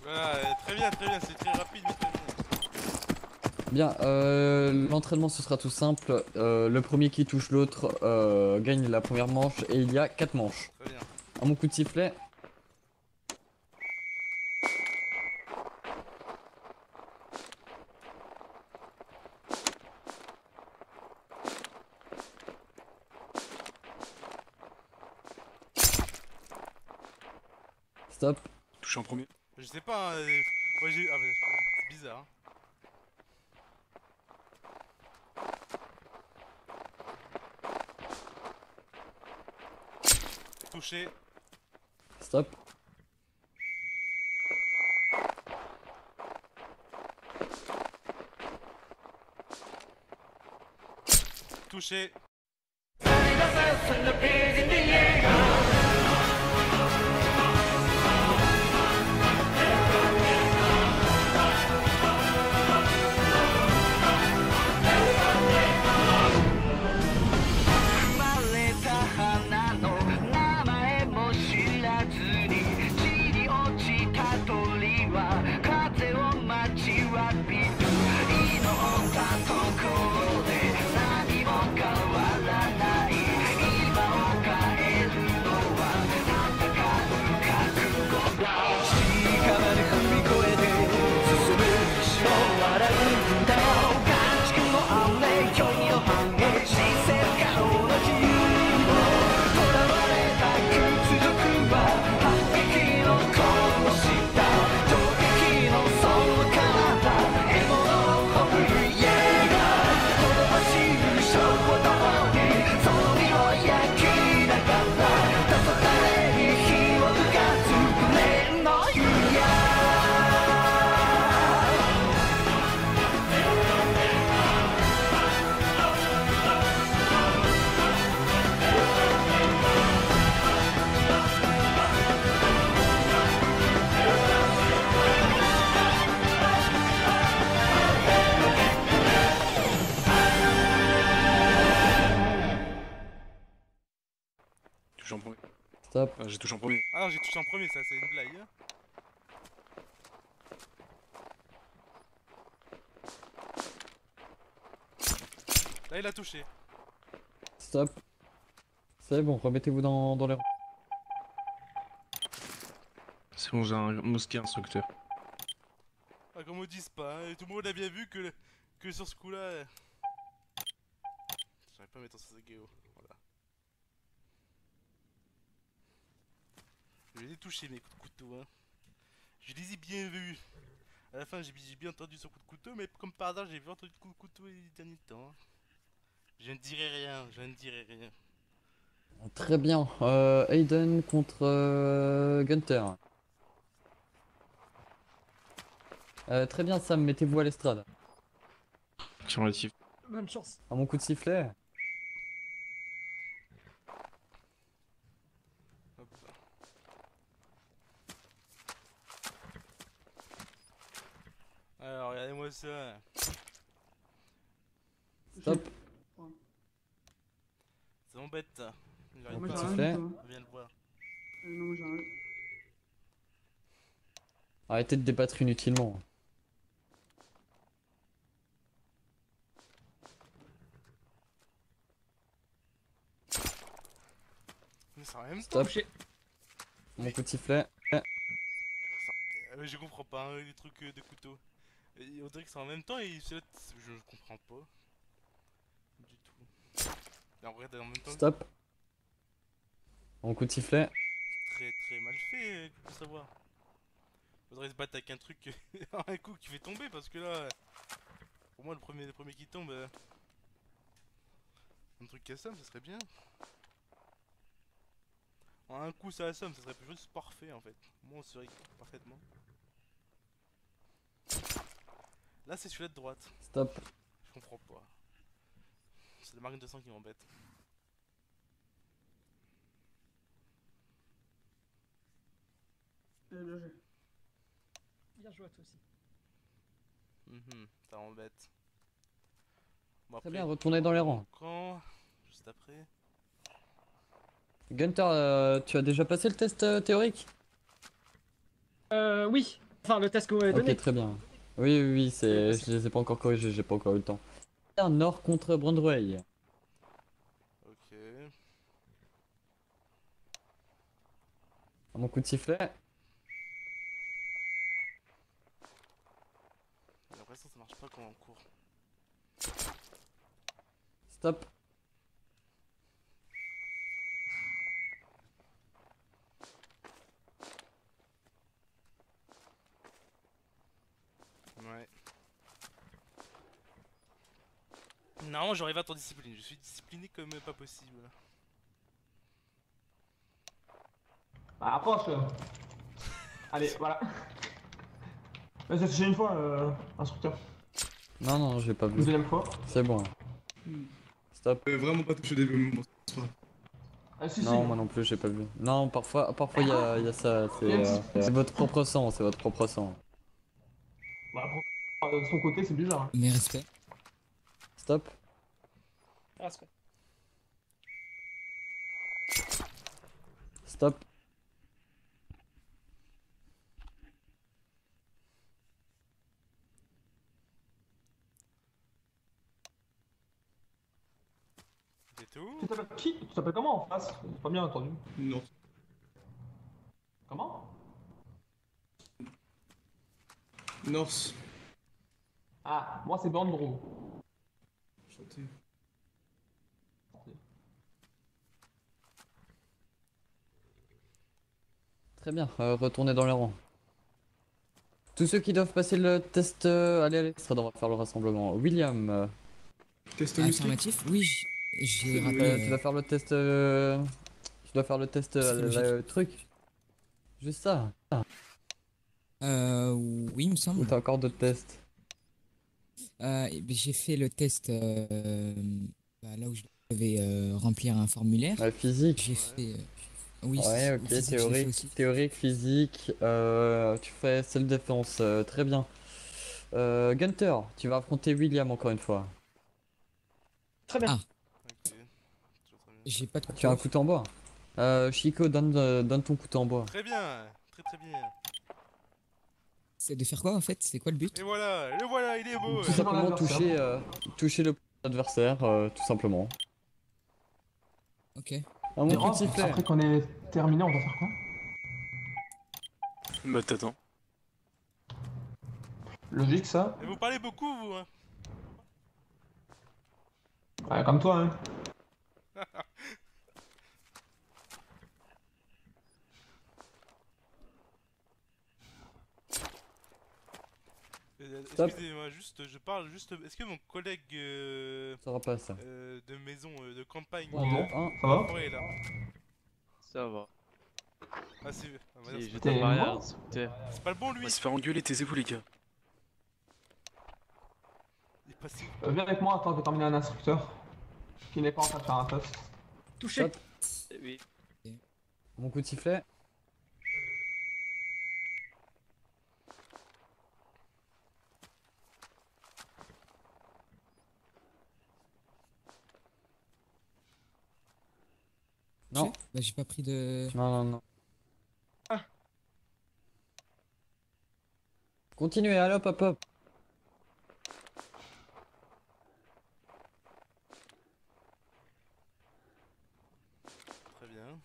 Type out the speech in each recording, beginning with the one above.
Voilà, très bien, c'est très rapide mais très bien. Bien, l'entraînement ce sera tout simple. Le premier qui touche l'autre gagne la première manche et il y a 4 manches. Très bien. À mon coup de sifflet. Stop. Touché en premier. Je sais pas, hein, moi j'ai. Ah, bah, c'est bizarre. Hein. Touché. Stop. Touché. Touché en premier. Stop. Ah, j'ai touché en premier. Ah non, j'ai touché en premier, ça, c'est une blague. Hein. Là, il a touché. Stop. C'est bon, remettez-vous dans les rangs. C'est bon, j'ai un mosquée instructeur. Ah, qu'on me dise pas, hein. Tout le monde a bien vu que sur ce coup-là. J'arrive pas à mettre en Sasageo. Voilà. Je les ai touchés, mes coups de couteau. Hein. Je les ai bien vus. À la fin, j'ai bien entendu son coup de couteau, mais comme par hasard, j'ai bien entendu le coup de couteau les derniers temps. Hein. Je ne dirai rien, je ne dirai rien. Très bien. Aiden contre Gunther. Très bien, Sam, mettez-vous à l'estrade. Affirmatif. Bonne chance. À mon coup de sifflet. Hop. Alors, regardez-moi ça. Stop. Ça m'embête. Il À arrive mon coup Moi de j'ai pas. rien sifflet. du tout. On vient le voir. Non, moi j'ai rien. Arrêtez de débattre inutilement. Mais c'est en même temps. Stop. Touché. Mon coup de sifflet. Je comprends pas hein, les trucs de couteau. Et on dirait que c'est en même temps et je comprends pas. Du tout. Et en vrai, en même temps, Stop. Mon coup de sifflet. très très mal fait pour savoir. Faudrait se battre avec un truc, un coup qui fait tomber parce que là, pour moi, le premier qui tombe, un truc qui assomme, ça serait bien. En un coup, ça assomme, ça serait juste parfait en fait. Moi, on se serait parfaitement. Là, c'est celui-là de droite. Stop. Je comprends pas. C'est la marine de sang qui m'embête. Bien joué. Bien joué à toi aussi. Ça m'embête. Bon, Très après, bien, retournez dans les rangs. quand juste après. Gunther, tu as déjà passé le test théorique? Oui. Enfin, le test que vous m'avez donné. Ok, très bien. Oui, oui, oui, je les ai pas encore corrigés, j'ai pas encore eu le temps. Nord contre Brandway. Ok. À mon coup de sifflet. J'ai l'impression que ça marche pas quand on court. Stop. Ouais. Non, j'arrive à en discipline. Je suis discipliné comme pas possible. Bah, approche. Allez, voilà. Vas-y, j'ai une fois, instructeur. Non, non, j'ai pas Une vu. deuxième fois. C'est bon. Stop. Vraiment pas touché des mouvements. Ah, si, Non, si. moi non plus, j'ai pas vu. Non, parfois il y a ça. Il y a une C'est votre propre sang, c'est votre propre sang. Bah, de son côté, c'est bizarre. Hein. Mes respects. Stop. Respect. Stop. C'est tout. Tu t'appelles qui? Tu t'appelles comment en face? J'ai pas bien entendu. Non. Comment? Norse. Ah, moi c'est Bandro. Chanté. Très bien, retournez dans les rangs. Tous ceux qui doivent passer le test, allez, allez, on va faire le rassemblement. William, Test musclé. Affirmatif, oui, j'ai raté. tu dois faire le test, tu dois faire le test, Psychologique. le truc. Juste ça. Oui, il me Ou semble. t'as encore d'autres tests? J'ai fait le test là où je devais remplir un formulaire. Ouais, physique. J'ai fait. Oui, Ouais, au ok, physique, je l'ai fait théorique, aussi. théorique, physique, tu fais self-défense, très bien. Gunther, tu vas affronter William encore une fois. Très bien. Ah. Ok. Toujours très bien. J'ai pas de Tu as un couteau. couteau en bois. Chico, donne ton couteau en bois. Très bien. Très très bien. C'est de faire quoi en fait? C'est quoi le but? Et voilà, il est beau. Tout simplement toucher le adversaire, tout simplement. Ok. Un bon Et coup de Rob, sifflet. après qu'on ait terminé, on va faire quoi? Bah t'attends. Logique ça? Et vous parlez beaucoup, vous, hein. Ouais, comme toi, hein. Stop. Excusez-moi, juste, je parle juste. Est-ce que mon collègue Ça sera pas ça. de maison de campagne 3, 2, 1. Ça va? forêt là? Ça va. Ah, c'est. Ah, bah, non, J'ai T'es ta barrière, mort instructeur. c'est pas le bon On lui! va se faire engueuler, taisez-vous les gars. Il est passé. Viens avec moi, attends, je vais t'emmener un instructeur qui n'est pas en train de faire un test. Touché. Stop. Oui. Mon coup de sifflet. Non, Bah, j'ai pas pris de. non, non, non. Ah. Continuez, allez hop, hop, hop. Très bien.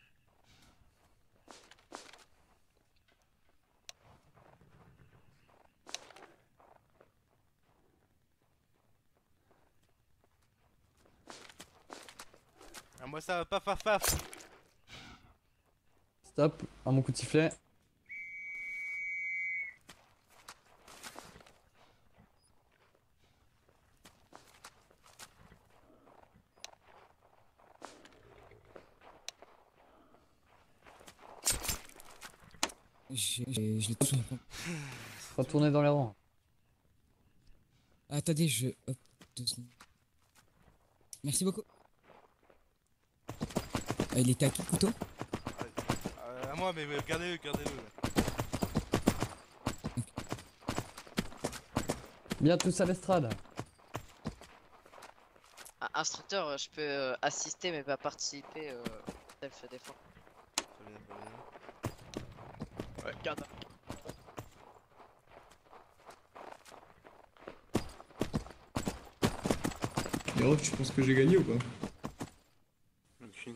Ah, moi ça va pas paf paf. Stop, à mon coup de sifflet. Je l'ai touché. Retournez dans les rangs. Attendez, je. Hop, 2 secondes. Merci beaucoup. Il était à qui le couteau? À moi, mais gardez-le, gardez-le. Bien tous à l'estrade. Instructeur, je peux assister mais pas participer au self-défense. Très bien, très bien. Ouais, garde. Garo, tu penses que j'ai gagné ou pas? Aucune.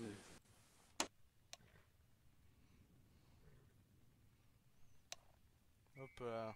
Hop là.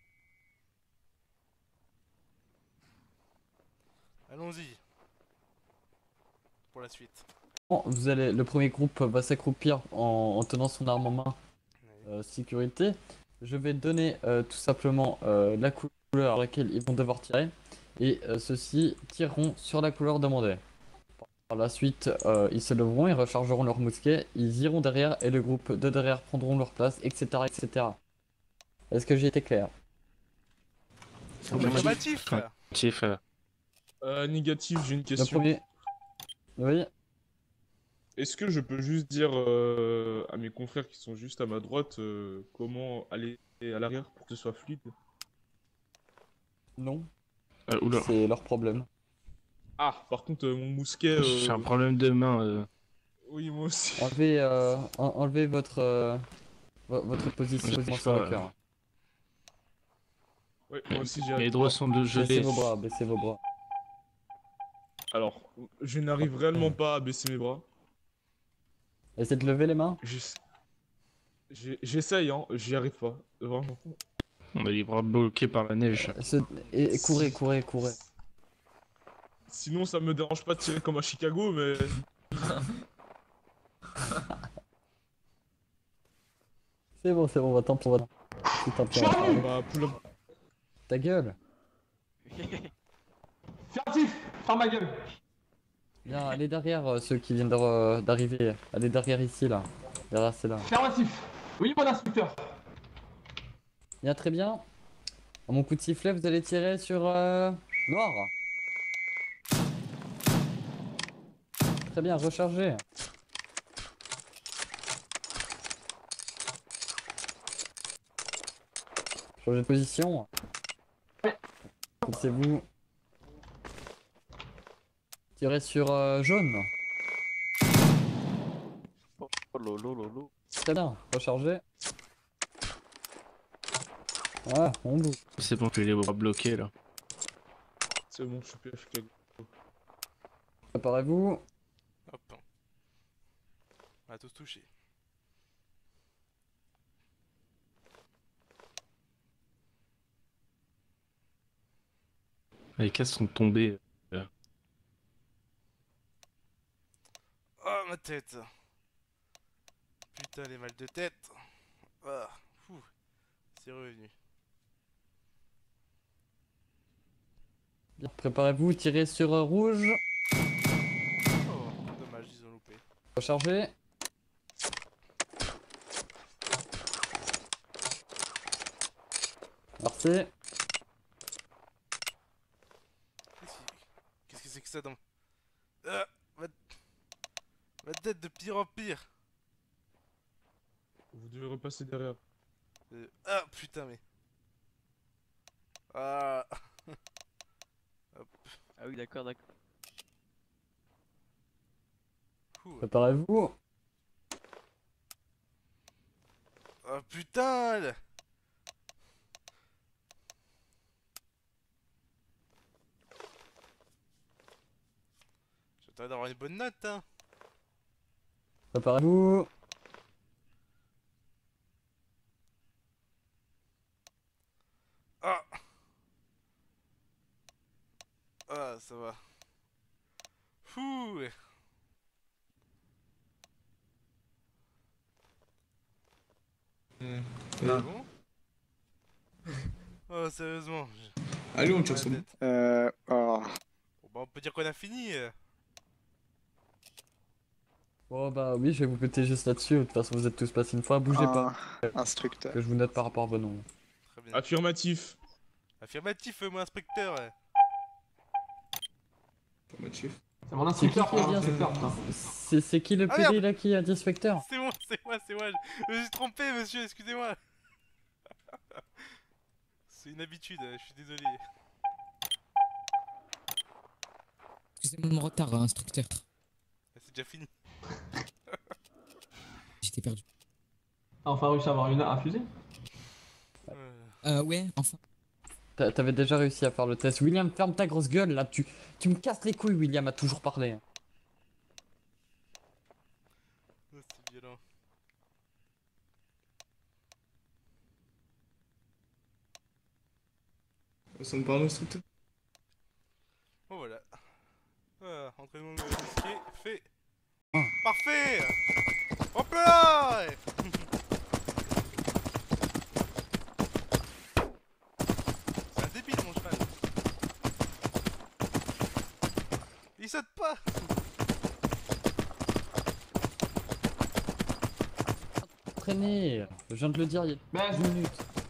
Allons-y. Pour la suite. Bon, le premier groupe va s'accroupir en tenant son arme en main. Sécurité. Je vais donner tout simplement la couleur à laquelle ils vont devoir tirer. Et ceux-ci tireront sur la couleur demandée. Par la suite, ils se leveront, ils rechargeront leur mousquet, ils iront derrière et le groupe de derrière prendront leur place, etc. etc. Est-ce que j'ai été clair? Affirmatif. Affirmatif. Négatif, j'ai une Le question. premier. Oui. Est-ce que je peux juste dire à mes confrères qui sont juste à ma droite comment aller à l'arrière pour que ce soit fluide? Non. Oula. C'est leur problème. Ah, par contre, mon mousquet. J'ai un problème de main. Oui, moi aussi. Enlevez votre position sur le cœur. Ouais, moi aussi j'ai. Mes doigts sont de Baissez gelés. vos bras, baissez vos bras. Alors, je n'arrive réellement pas à baisser mes bras. Essayez de lever les mains. J'essaye, hein, j'y arrive pas. Vraiment. On a les bras bloqués par la neige. Et courez, courez, courez. Sinon, ça me dérange pas de tirer comme à Chicago, mais. C'est bon, va tant pis, C'est tant pis, on va parler. Bah, Ta gueule. Furtif, ferme ma gueule. Bien, allez derrière ceux qui viennent d'arriver. Allez derrière ici, là. Derrière, c'est là. Affirmatif. Oui, mon instructeur. Bien, très bien. À mon coup de sifflet, vous allez tirer sur noir. Très bien, rechargez. Changez de position. Fixez-vous. Tirez sur jaune. Oh lolo lolo. Très bien, rechargez. Ouais, on bouge. C'est bon, j'ai les bras bloqués là. C'est bon, je suis plus à Chicago. Préparez-vous. Hop. On va tous toucher. Les cases sont tombées. Oh ma tête. Putain les mal de tête. Ah, fou. C'est revenu. Bien, préparez-vous, tirez sur rouge. Oh, dommage, ils ont loupé. Rechargez. Merci. Qu'est-ce que c'est que ça dans... Ah, ma tête de pire en pire. Vous devez repasser derrière. Ah putain mais... Ah. Hop. Ah oui, d'accord, d'accord. Préparez-vous. Oh putain là. J'attends d'avoir une bonne note hein. Préparez-vous. Ah. Ah ça va. Fouh. C'est bon. Oh sérieusement. Allez, on tire son. Oh. Oh. Bon bah on peut dire qu'on a fini. Bon bah oui, je vais vous péter juste là-dessus. De toute façon, vous êtes tous passés une fois. Bougez pas. Instructeur. Que je vous note par rapport à vos noms. Très bien. Affirmatif. Affirmatif, mon inspecteur. Affirmatif. C'est mon instructeur, C'est qui qui a dit instructeur, putain. C'est qui le Ah, PD merde. là qui a dit inspecteur? C'est moi. Je me suis trompé, monsieur, excusez-moi. C'est une habitude, je suis désolé. Excusez-moi de mon retard, instructeur. C'est déjà fini. J'étais perdu. Ah, enfin réussi à avoir une à fusée. Ouais, enfin. T'avais déjà réussi à faire le test. William, ferme ta grosse gueule là, tu me casses les couilles, William a toujours parlé. Oh, c'est violent. Ça me parle, l'instructeur. Bon voilà. Voilà, entraînement risqué, fait. Ah. Parfait. Hop là. C'est un débile mon cheval. Il saute pas. Traîner, je viens de le dire il y a 10 minutes.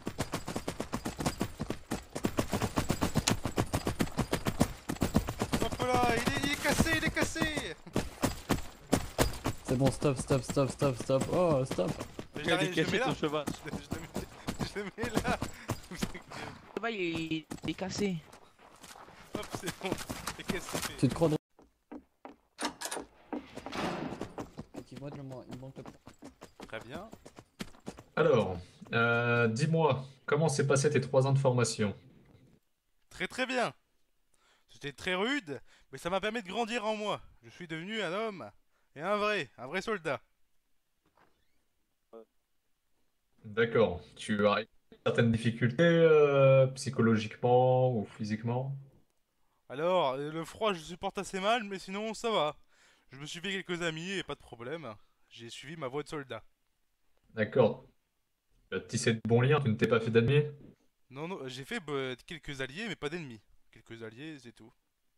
Hop là, il est cassé, il est cassé. C'est bon, stop. Oh, stop. Mais Il a j'arrive, je le cassé mets là. ton cheval. Je le mets là. Le cheval il est cassé. Hop, c'est bon. Et qu'est-ce que c'est Tu te crois dans... Effectivement, il manque le... Très bien. Alors, dis-moi, comment s'est passé tes 3 ans de formation? Très très bien. C'était très rude, mais ça m'a permis de grandir en moi. Je suis devenu un homme et un vrai soldat. D'accord. Tu as certaines difficultés psychologiquement ou physiquement? Alors, le froid je supporte assez mal, mais sinon ça va. Je me suis fait quelques amis et pas de problème. J'ai suivi ma voie de soldat. D'accord. Tu as tissé de bons liens, tu ne t'es pas fait d'ennemis? Non, non, j'ai fait quelques alliés, mais pas d'ennemis. Quelques alliés, c'est tout.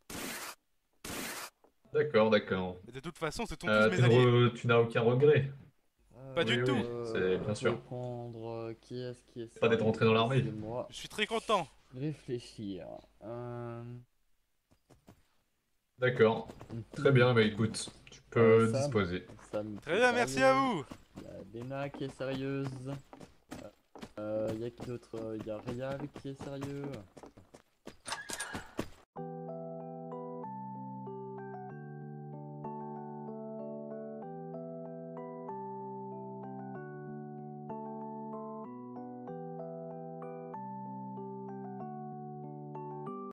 D'accord, d'accord. Et de toute façon, ce sont tous mes alliés. Tu n'as aucun regret? Pas du tout. C'est bien sûr. Prendre, qui est Pas d'être rentré dans l'armée. C'est moi. Je suis très content. Réfléchir. D'accord. Très bien, bah écoute, tu peux Sam, disposer. Très bien, merci à vous. Il y a Lena qui est sérieuse. Il y a qui d'autre? Il y a Real qui est sérieux.